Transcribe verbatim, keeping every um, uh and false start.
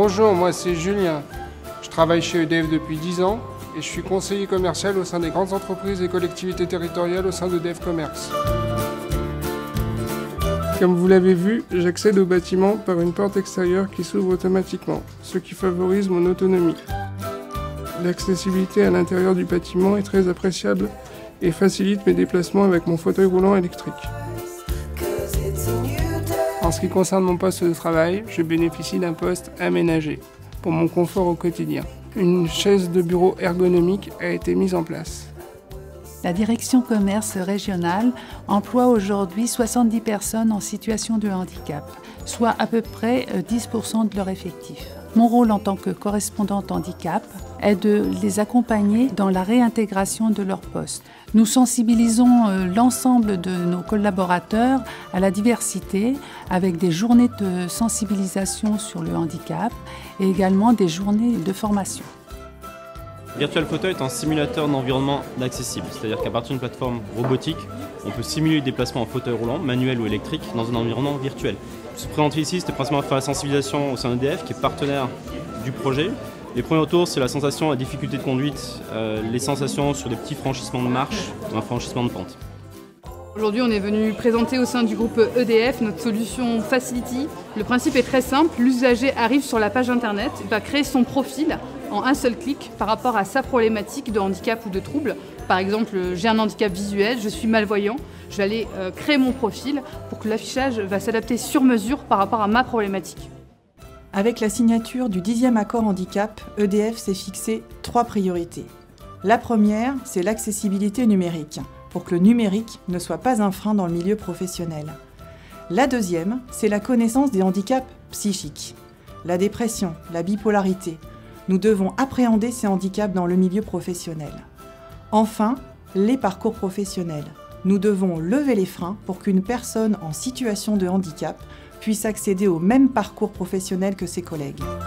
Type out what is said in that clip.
Bonjour, moi c'est Julien. Je travaille chez E D F depuis dix ans et je suis conseiller commercial au sein des grandes entreprises et collectivités territoriales au sein d'E D F Commerce. Comme vous l'avez vu, j'accède au bâtiment par une porte extérieure qui s'ouvre automatiquement, ce qui favorise mon autonomie. L'accessibilité à l'intérieur du bâtiment est très appréciable et facilite mes déplacements avec mon fauteuil roulant électrique. En ce qui concerne mon poste de travail, je bénéficie d'un poste aménagé pour mon confort au quotidien. Une chaise de bureau ergonomique a été mise en place. La direction commerce régionale emploie aujourd'hui soixante-dix personnes en situation de handicap, soit à peu près dix pour cent de leur effectif. Mon rôle en tant que correspondante handicap est de les accompagner dans la réintégration de leur poste. Nous sensibilisons l'ensemble de nos collaborateurs à la diversité avec des journées de sensibilisation sur le handicap et également des journées de formation. Virtual Photo est un simulateur d'environnement accessible, c'est-à-dire qu'à partir d'une plateforme robotique, on peut simuler le déplacement en fauteuil roulant, manuel ou électrique, dans un environnement virtuel. Ce présenté ici, c'était principalement faire la sensibilisation au sein d'E D F, qui est partenaire du projet. Les premiers retours, c'est la sensation, la difficulté de conduite, euh, les sensations sur des petits franchissements de marche, un franchissement de pente. Aujourd'hui, on est venu présenter au sein du groupe E D F notre solution Facility. Le principe est très simple, l'usager arrive sur la page internet, va créer son profil en un seul clic par rapport à sa problématique de handicap ou de trouble. Par exemple, j'ai un handicap visuel, je suis malvoyant, je vais aller euh, créer mon profil pour que l'affichage va s'adapter sur mesure par rapport à ma problématique. Avec la signature du dixième accord handicap, E D F s'est fixé trois priorités. La première, c'est l'accessibilité numérique, pour que le numérique ne soit pas un frein dans le milieu professionnel. La deuxième, c'est la connaissance des handicaps psychiques. La dépression, la bipolarité. Nous devons appréhender ces handicaps dans le milieu professionnel. Enfin, les parcours professionnels. Nous devons lever les freins pour qu'une personne en situation de handicap puisse accéder au même parcours professionnel que ses collègues.